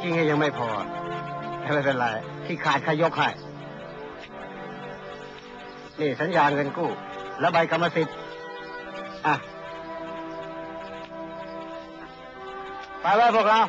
ริงๆยังไม่พอไม่เป็นไรที่ขาดขยกให้นี่สัญญาเงินกู้และใบกรรมสิทธิ์อ่ะไปไว้พวกเรา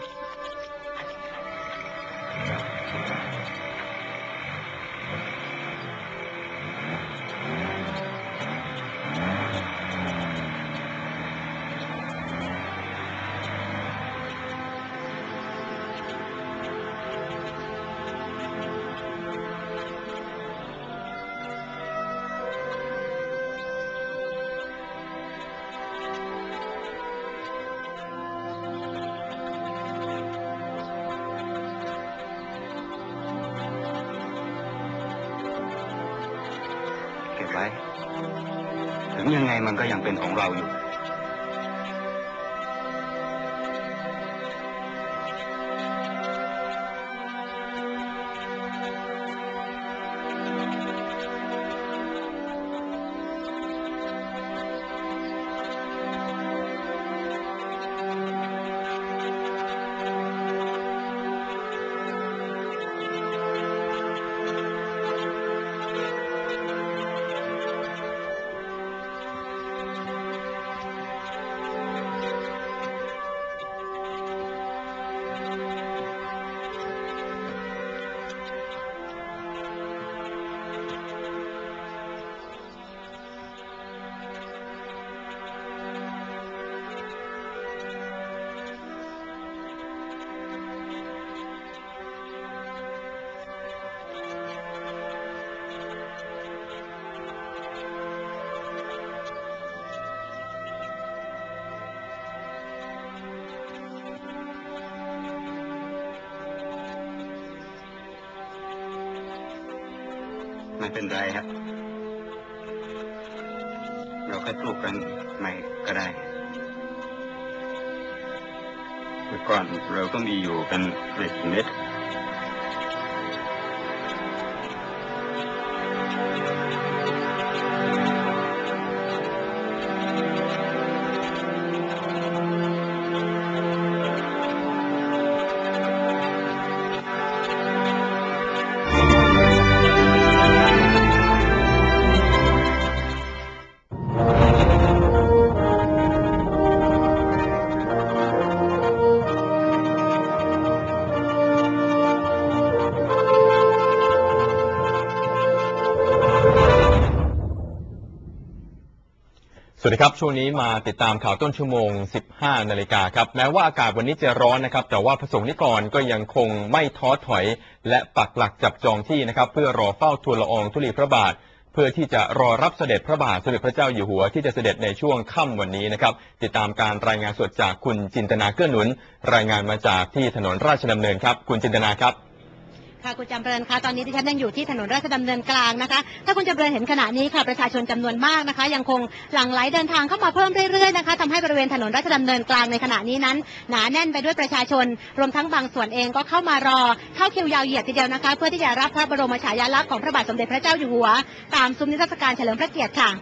ไว้ถึงยังไงมันก็ยังเป็นของเราอยู่ไม่เป็นไรครับเราค่อยปลูกกันใหม่ก็ได้เมื่อก่อนเราก็มีอยู่กันไม่กี่เม็ดสวัสดีครับช่วงนี้มาติดตามข่าวต้นชั่วโมง 15 นาฬิกาครับแม้ว่าอากาศวันนี้จะร้อนนะครับแต่ว่าพระสงฆ์นิกรก็ยังคงไม่ท้อถอยและปักหลักจับจองที่นะครับเพื่อรอเฝ้าทูลละอองธุลีพระบาทเพื่อที่จะรอรับเสด็จพระบาทสมเด็จพระเจ้าอยู่หัวที่จะเสด็จในช่วงค่ำวันนี้นะครับติดตามการรายงานสดจากคุณจินตนาเกื้อหนุนรายงานมาจากที่ถนนราชดำเนินครับคุณจินตนาครับค่ะคุณจำเริญคะตอนนี้ดิฉันยังอยู่ที่ถนนราชดำเนินกลางนะคะถ้าคุณจำเริญเห็นขณะนี้ค่ะประชาชนจำนวนมากนะคะยังคงหลั่งไหลเดินทางเข้ามาเพิ่มเรื่อยๆนะคะทำให้บริเวณถนนราชดำเนินกลางในขณะนี้นั้นหนาแน่นไปด้วยประชาชนรวมทั้งบางส่วนเองก็เข้ามารอเข้าคิวยาวเหยียดทีเดียวนะคะเพื่อที่จะรับพระบรมฉายาลักษณ์ของพระบาทสมเด็จพระเจ้าอยู่หัวตามซุ้มนิทรรศการเฉลิมพระเกียรติค่ะ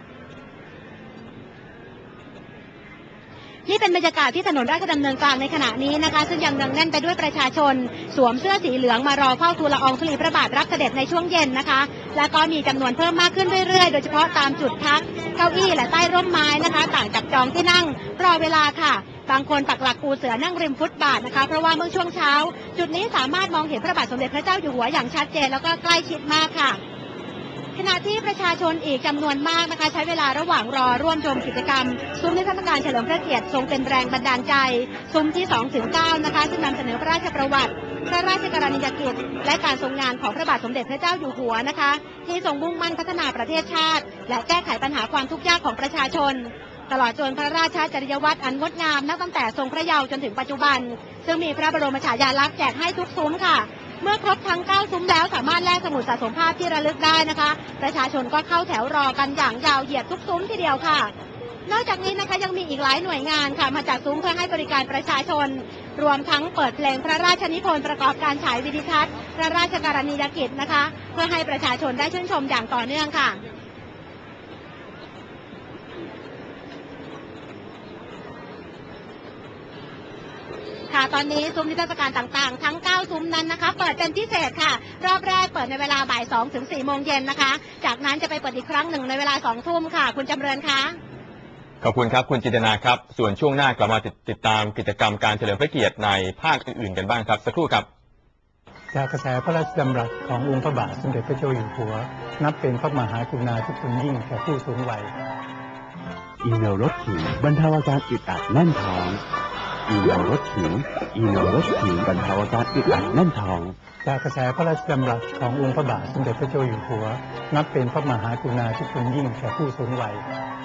นี่เป็นบรรยากาศที่ถนนราชดำเนินกลางในขณะนี้นะคะซึ่งยังแน่นไปด้วยประชาชนสวมเสื้อสีเหลืองมารอเฝ้าทูลละอองธุลีพระบาทรับเสด็จในช่วงเย็นนะคะและก็มีจำนวนเพิ่มมากขึ้นเรื่อยๆโดยเฉพาะตามจุดพักเก้าอี้และใต้ร่มไม้นะคะต่างจับจองที่นั่งรอเวลาค่ะบางคนปักหลักปูเสือนั่งริมฟุตบาทนะคะเพราะว่าเมื่อช่วงเช้าจุดนี้สามารถมองเห็นพระบาทสมเด็จพระเจ้าอยู่หัวอย่างชัดเจนแล้วก็ใกล้ชิดมากค่ะขณะที่ประชาชนอีกจำนวนมากนะคะใช้เวลาระหว่างรอร่วมชมกิจกรรมซุ้มนิทรรศการเฉลิมพระเกียรติทรงเป็นแรงบันดาลใจซุ้มที่ 2-9 นะคะซึ่งนำเสนอพระราชประวัติพระราชกรณียกิจและการทรงงานของพระบาทสมเด็จพระเจ้าอยู่หัวนะคะที่ทรงมุ่งมั่นพัฒนาประเทศชาติและแก้ไขปัญหาความทุกข์ยากของประชาชนตลอดจนพระราชจริยวัตรอันงดงามนับตั้งแต่ทรงพระเยาว์จนถึงปัจจุบันซึ่งมีพระบรมฉายาลักษณ์แจกให้ทุกซุ้มค่ะเมื่อครบทั้ง9ซุ้มแล้วสามารถแลกสมุดสะสมภาพที่ระลึกได้นะคะประชาชนก็เข้าแถวรอกันอย่างยาวเหยียดทุกซุ้มทีเดียวค่ะนอกจากนี้นะคะยังมีอีกหลายหน่วยงานค่ะมาจัดซุ้มเพื่อให้บริการประชาชนรวมทั้งเปิดเพลงพระราชนิพนธ์ประกอบการฉายวิดิทัศน์พระราชกรณียกิจนะคะเพื่อให้ประชาชนได้ชื่นชมอย่างต่อเนื่องค่ะค่ะตอนนี้ซุ้มนิทรรศการต่างๆทั้ง9ซุ้มนั้นนะคะเปิดเป็นพิเศษค่ะรอบแรกเปิดในเวลาบ่าย2 ถึง 4 โมงเย็นนะคะจากนั้นจะไปเปิดอีกครั้งหนึ่งในเวลา2 ทุ่มค่ะคุณจำเริญคะขอบคุณครับคุณจินตนาครับส่วนช่วงหน้ากลับมาติดตามกิจกรรมการเฉลิมพระเกียรติในภาคอื่นๆกันบ้างครับสักครู่ครับจากกระแสพระราชดำรัสขององค์พระบาทสมเด็จพระเจ้าอยู่หัวนับเป็นพระมหากรุณาธิคุณยิ่งแก่ผู้สูงวัยอีเมลรถขิงบรรเทาอาการอึดอัดแน่นท้องอีเมลรถขิงอีเมลรถขิงบรรเทาอาการอึดอัดแน่นท้องจากกระแสพระราชดำรัสขององค์พระบาทสมเด็จพระเจ้าอยู่หัวนับเป็นพระมหากรุณาธิคุณยิ่งแก่ผู้สูงวัย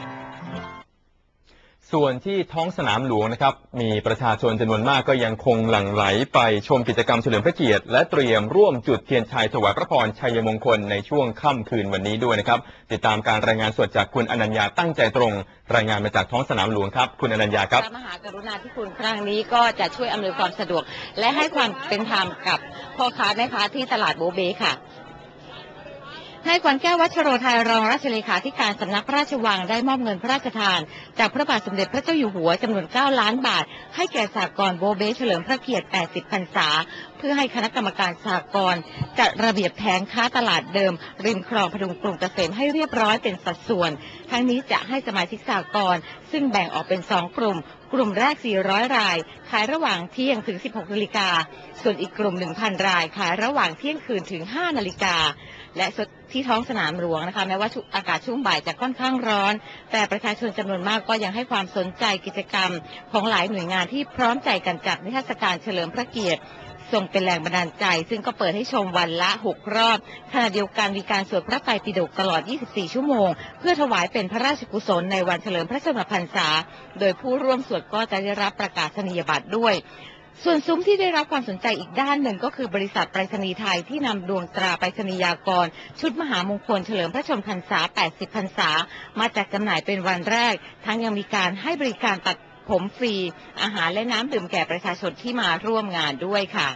ส่วนที่ท้องสนามหลวงนะครับมีประชาชนจำนวนมากก็ยังคงหลั่งไหลไปชมกิจกรรมเฉลิมพระเกียรติและเตรียมร่วมจุดเทียนชัยถวายพระพรชัยมงคลในช่วงค่ำคืนวันนี้ด้วยนะครับติดตามการรายงานสดจากคุณอนัญญาตั้งใจตรงรายงานมาจากท้องสนามหลวงครับคุณอนัญญาครับพระมหากรุณาธิคุณครั้งนี้ก็จะช่วยอำนวยความสะดวกและให้ความเป็นธรรมกับพ่อค้าแม่ค้าที่ตลาดโบเบ้ค่ะนายขวัญแก้ววัชโรไทยรองราชเลขาธิการสำนักพระราชวังได้มอบเงินพระราชทานจากพระบาทสมเด็จพระเจ้าอยู่หัวจำนวน9 ล้านบาทให้แก่สหกรณ์โบเบ้เฉลิมพระเกียรติ80 พรรษาเพื่อให้คณะกรรมการสหกรณ์จัดระเบียบแผงค้าตลาดเดิมริมคลองพดุงกรุงเกษมให้เรียบร้อยเป็นสัดส่วนทั้งนี้จะให้สมาชิกสหกรณ์ซึ่งแบ่งออกเป็น2 กลุ่มแรก400 รายขายระหว่างเที่ยงถึง 16 นาฬิกาส่วนอีกกลุ่ม 1,000 รายขายระหว่างเที่ยงคืนถึง 5 นาฬิกาและที่ท้องสนามหลวงนะคะแม้ว่าอากาศช่วงบ่ายจะค่อนข้างร้อนแต่ประชาชนจำนวนมากก็ยังให้ความสนใจกิจกรรมของหลายหน่วยงานที่พร้อมใจกันจัดนิทรรศการเฉลิมพระเกียรติส่งเป็นแรงบันดาลใจซึ่งก็เปิดให้ชมวันละ6 รอบขณะเดียวกันมีการสวดพระไตรปิฎกตลอด24 ชั่วโมงเพื่อถวายเป็นพระราชกุศลในวันเฉลิมพระชนมพรรษาโดยผู้ร่วมสวดก็จะได้รับประกาศนียบัตรด้วยส่วนซุ้มที่ได้รับความสนใจอีกด้านหนึ่งก็คือบริษัทไปรษณีย์ไทยที่นำดวงตราไปรษณียากรชุดมหามงคลเฉลิมพระชนมพรรษา80 พรรษามาจัดจำหน่ายเป็นวันแรกทั้งยังมีการให้บริการตัดผมฟรีอาหารและน้ำดื่มแก่ประชาชนที่มาร่วมงานด้วยค่ะ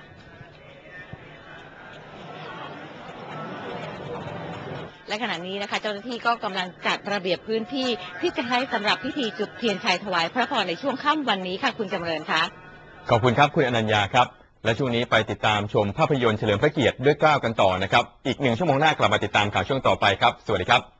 และขณะนี้นะคะเจ้าหน้าที่ก็กำลังจัดระเบียบพื้นที่ที่จะให้สำหรับพิธีจุดเทียนชัยถวายพระพรในช่วงค่ำวันนี้ค่ะคุณจำเริญคะขอบคุณครับคุณอนัญญาครับและช่วงนี้ไปติดตามชมภาพยนตร์เฉลิมพระเกียรติด้วยเกล้ากันต่อนะครับอีก1 ชั่วโมงหน้ากลับมาติดตามข่าวช่วงต่อไปครับสวัสดีครับ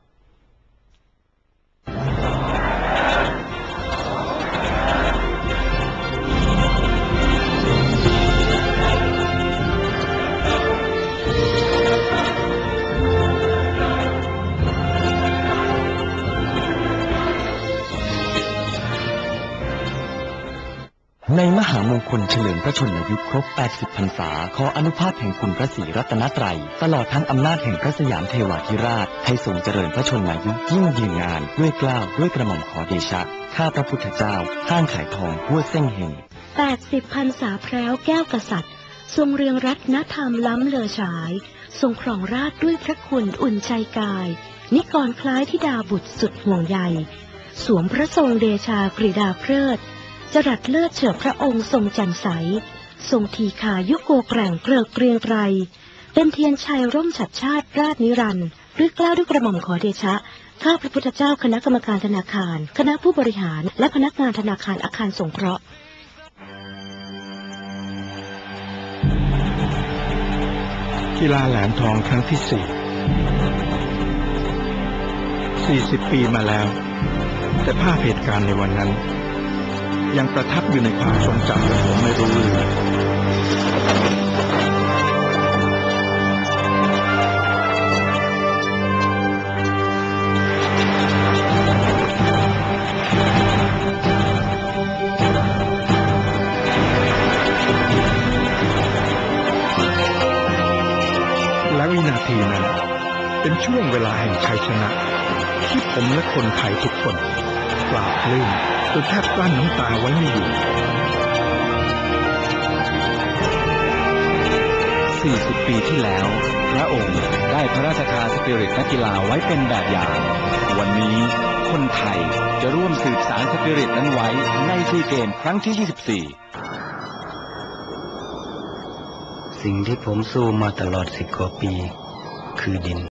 ในมหามงคลเฉลิมพระชนมายุครบ 80 พรรษาขออนุภาพแห่งคุณพระศรีรัตนตรัยตลอดทั้งอำนาจแห่งพระสยามเทวาธิราชให้ทรงเจริญพระชนมายุยิ่งยืนนานด้วยเกล้าด้วยกระหม่อมขอเดชะข้าพระพุทธเจ้าห้างขายทองหัวเส้งเฮง 80 พรรษาแพร้วแก้วกษัตริย์ทรงเรืองรัตนธรรมล้ำเลอฉายทรงครองราชด้วยพระคุณอุ่นใจกายนิกรคล้ายธิดาบุตรสุดห่วงใยสวมพระทรงเดชากฤดาเพลิดจรัสเลิศเฉิดพระองค์ทรงแจ่มใสทรงทีขายุโกแกร่งเกริกเกรียงไกรเป็นเทียนชัยร่มฉัตรชาติราชนิรันดร์ด้วยเกล้าด้วยกระหม่อมขอเดชะข้าพระพุทธเจ้าคณะกรรมการธนาคารคณะผู้บริหารและพนักงานธนาคารอาคารสงเคราะห์กีฬาแหลมทองครั้งที่40 ปีมาแล้วแต่ภาพเหตุการณ์ในวันนั้นยังประทับอยู่ในความทรงจำของผมไม่รู้ลืมและวินาทีนั้นเป็นช่วงเวลาแห่งชัยชนะที่ผมและคนไทยทุกคนปราบปลื้มจนแทบกลั้นน้ำตาไว้ไม่อยู่ 40 ปีที่แล้วพระองค์ได้พระราชทานสปิริตนักกีฬาไว้เป็นแบบอย่างวันนี้คนไทยจะร่วมสืบสานสปิริตนั้นไว้ในซีเกมครั้งที่ 24 สิ่งที่ผมสู้มาตลอด10 กว่าปีคือดิน